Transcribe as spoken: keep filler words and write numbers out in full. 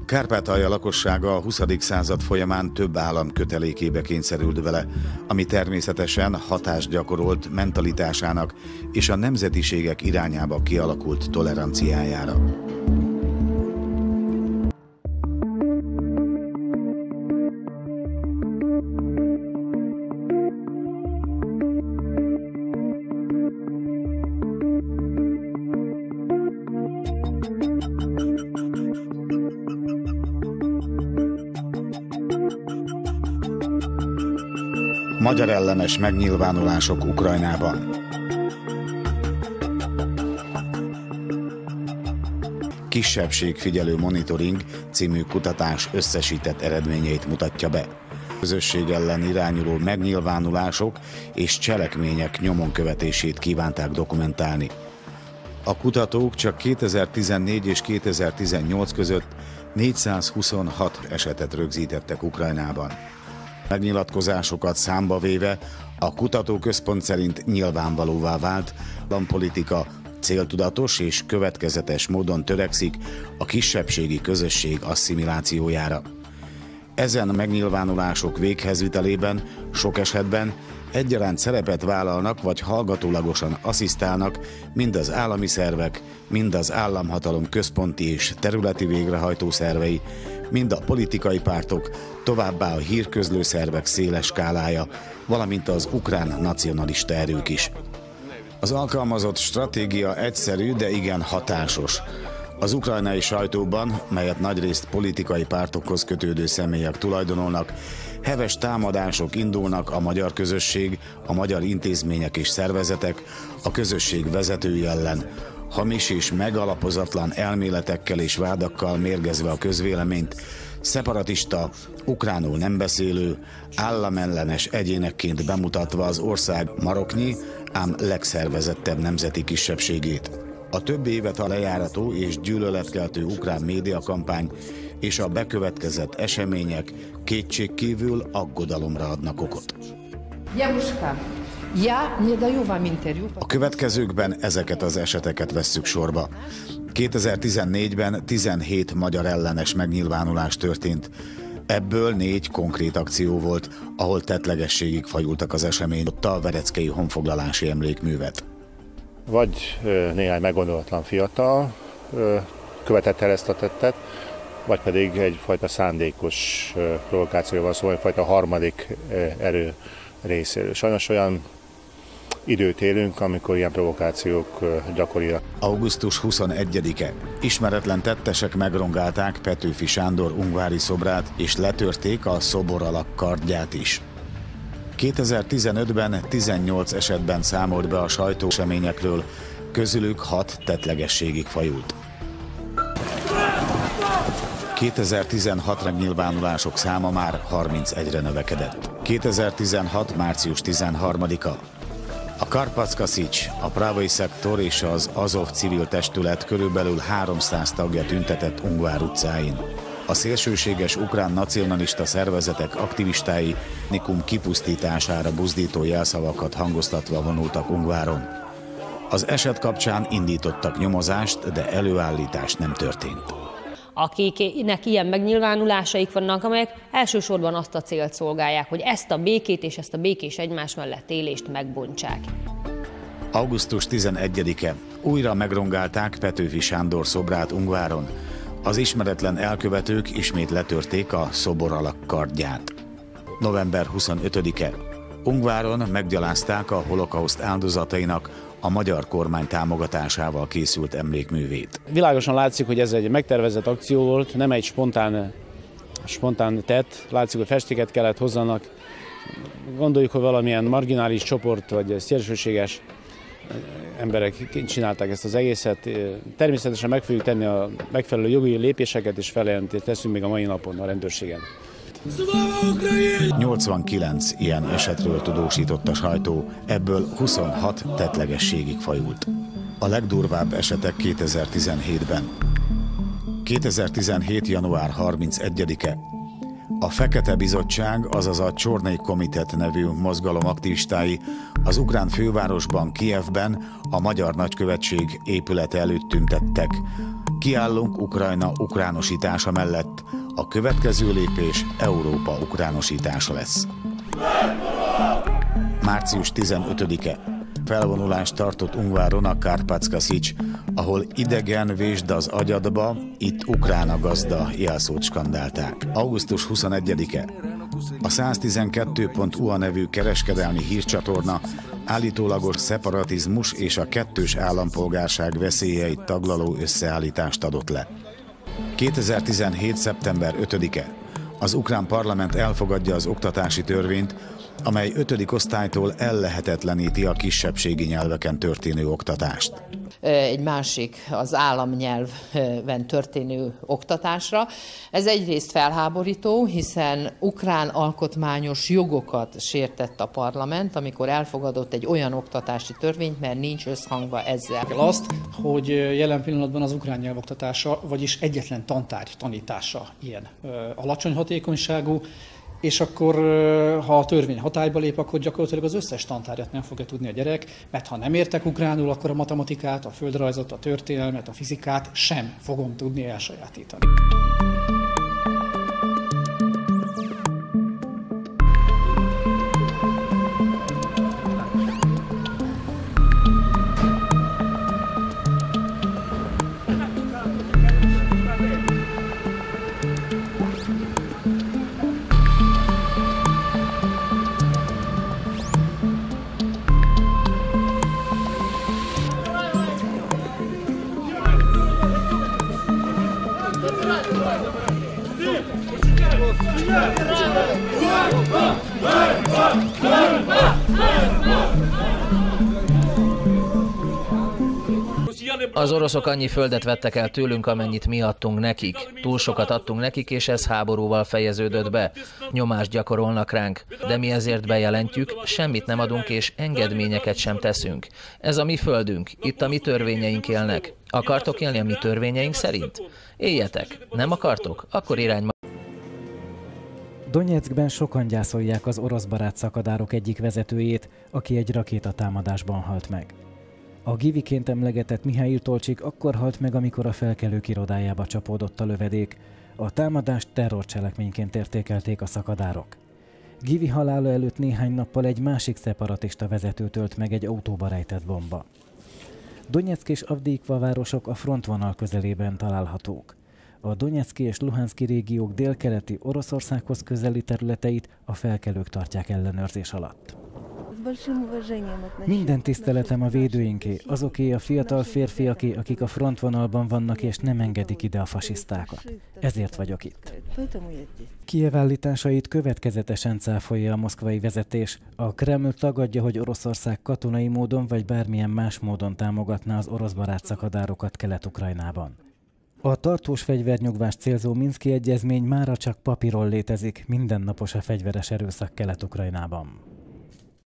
Kárpátalja lakossága a huszadik század folyamán több állam kötelékébe kényszerült bele, ami természetesen hatást gyakorolt mentalitásának és a nemzetiségek irányába kialakult toleranciájára. Magyar ellenes megnyilvánulások Ukrajnában. Kisebbségfigyelő monitoring című kutatás összesített eredményeit mutatja be. Közösség ellen irányuló megnyilvánulások és cselekmények nyomon követését kívánták dokumentálni. A kutatók csak kétezer-tizennégy és kétezer-tizennyolc között négyszázhuszonhat esetet rögzítettek Ukrajnában. Megnyilatkozásokat számba véve a kutatóközpont szerint nyilvánvalóvá vált, a politika céltudatos és következetes módon törekszik a kisebbségi közösség asszimilációjára. Ezen megnyilvánulások véghezvitelében sok esetben egyaránt szerepet vállalnak vagy hallgatólagosan asszisztálnak mind az állami szervek, mind az államhatalom központi és területi végrehajtó szervei, mind a politikai pártok, továbbá a hírközlő szervek széles skálája, valamint az ukrán nacionalista erők is. Az alkalmazott stratégia egyszerű, de igen hatásos. Az ukrajnai sajtóban, melyet nagyrészt politikai pártokhoz kötődő személyek tulajdonolnak, heves támadások indulnak a magyar közösség, a magyar intézmények és szervezetek, a közösség vezetői ellen, hamis és megalapozatlan elméletekkel és vádakkal mérgezve a közvéleményt, szeparatista, ukránul nem beszélő, államellenes egyénekként bemutatva az ország maroknyi, ám legszervezettebb nemzeti kisebbségét. A több évet a lejárató és gyűlöletkeltő ukrán médiakampány és a bekövetkezett események kétségkívül aggodalomra adnak okot. A következőkben ezeket az eseteket vesszük sorba. kétezer-tizennégyben tizenhét magyar ellenes megnyilvánulás történt. Ebből négy konkrét akció volt, ahol tettlegességig fajultak az esemény, ott a vereckei honfoglalási emlékművet. Vagy néhány meggondolatlan fiatal követett el ezt a tettet, vagy pedig egyfajta szándékos provokációval van szó, egyfajta harmadik erő részéről. Sajnos olyan időt élünk, amikor ilyen provokációk gyakoriak. augusztus huszonegyedike. Ismeretlen tettesek megrongálták Petőfi Sándor ungvári szobrát, és letörték a szobor alak kardját is. kétezer-tizenötben tizennyolc esetben számolt be a sajtó eseményekről, közülük hat tettlegességig fajult. kétezer-tizenhat megnyilvánulások száma már harmincegyre növekedett. kétezer-tizenhat. március tizenharmadika. A Karpatszka Szics, a Pravai Szektor és az Azov civil testület körülbelül háromszáz tagja tüntetett Ungvár utcáin. A szélsőséges ukrán nacionalista szervezetek aktivistái Nikum kipusztítására buzdító jelszavakat hangoztatva vonultak Ungváron. Az eset kapcsán indítottak nyomozást, de előállítás nem történt. Akiknek ilyen megnyilvánulásaik vannak, amelyek elsősorban azt a célt szolgálják, hogy ezt a békét és ezt a békés egymás mellett élést megbontsák. augusztus tizenegyedike. Újra megrongálták Petőfi Sándor szobrát Ungváron. Az ismeretlen elkövetők ismét letörték a szobor alak kardját. november huszonötödike. Ungváron meggyalázták a holokauszt áldozatainak a magyar kormány támogatásával készült emlékművét. Világosan látszik, hogy ez egy megtervezett akció volt, nem egy spontán, spontán tett. Látszik, hogy festéket kellett hozzanak. Gondoljuk, hogy valamilyen marginális csoport vagy szélsőséges emberek csinálták ezt az egészet. Természetesen meg fogjuk tenni a megfelelő jogi lépéseket, és feljelentést teszünk még a mai napon a rendőrségen. nyolcvankilenc ilyen esetről tudósított a sajtó, ebből huszonhat tettlegességig fajult. A legdurvább esetek kétezer-tizenhétben. kétezer-tizenhét. január harmincegyedike. A Fekete Bizottság, azaz a Csornai Komitet nevű mozgalom aktivistái az ukrán fővárosban, Kijevben a magyar nagykövetség épülete előtt tüntettek. Kiállunk Ukrajna ukránosítása mellett, A következő lépés Európa ukránosítása lesz. március tizenötödike. Felvonulást tartott Ungváron a Kárpátszka-Szics, ahol idegen vésd az agyadba, itt ukrán a gazda jelszót skandálták. augusztus huszonegyedike. A száztizenkettő pont u a nevű kereskedelmi hírcsatorna állítólagos szeparatizmus és a kettős állampolgárság veszélyeit taglaló összeállítást adott le. kétezer-tizenhét. szeptember ötödike. Az ukrán parlament elfogadja az oktatási törvényt, amely ötödik osztálytól ellehetetleníti a kisebbségi nyelveken történő oktatást. Egy másik az államnyelven történő oktatásra. Ez egyrészt felháborító, hiszen ukrán alkotmányos jogokat sértett a parlament, amikor elfogadott egy olyan oktatási törvényt, mert nincs összhangba ezzel. Azt, hogy jelen pillanatban az ukrán nyelv oktatása, vagyis egyetlen tantárgy tanítása ilyen alacsony hatékonyságú, és akkor, ha a törvény hatályba lép, akkor gyakorlatilag az összes tantárgyat nem fogja tudni a gyerek, mert ha nem értek ukránul, akkor a matematikát, a földrajzot, a történelmet, a fizikát sem fogom tudni elsajátítani. Az oroszok annyi földet vettek el tőlünk, amennyit mi adtunk nekik. Túl sokat adtunk nekik, és ez háborúval fejeződött be. Nyomást gyakorolnak ránk, de mi ezért bejelentjük, semmit nem adunk, és engedményeket sem teszünk. Ez a mi földünk, itt a mi törvényeink élnek. Akartok élni a mi törvényeink szerint? Éljetek. Nem akartok? Akkor irányba. Donyeckben sokan gyászolják az orosz barát szakadárok egyik vezetőjét, aki egy rakétatámadásban halt meg. A Giviként emlegetett Mihail Tolcsik akkor halt meg, amikor a felkelők irodájába csapódott a lövedék. A támadást terrorcselekményként értékelték a szakadárok. Givi halála előtt néhány nappal egy másik szeparatista vezető tölt meg egy autóba rejtett bomba. Donyeck és Avdijivka városok a frontvonal közelében találhatók. A Donyecky és Luhanszki régiók délkeleti Oroszországhoz közeli területeit a felkelők tartják ellenőrzés alatt. Minden tiszteletem a védőinké, azoké a fiatal férfiaké, akik a frontvonalban vannak és nem engedik ide a fasisztákat. Ezért vagyok itt. Kijev állításait következetesen cáfolja a moszkvai vezetés. A Kreml tagadja, hogy Oroszország katonai módon vagy bármilyen más módon támogatná az orosz barát szakadárokat Kelet-Ukrajnában. A tartós fegyvernyugvást célzó Minszki egyezmény mára csak papíron létezik, mindennapos a fegyveres erőszak Kelet-Ukrajnában.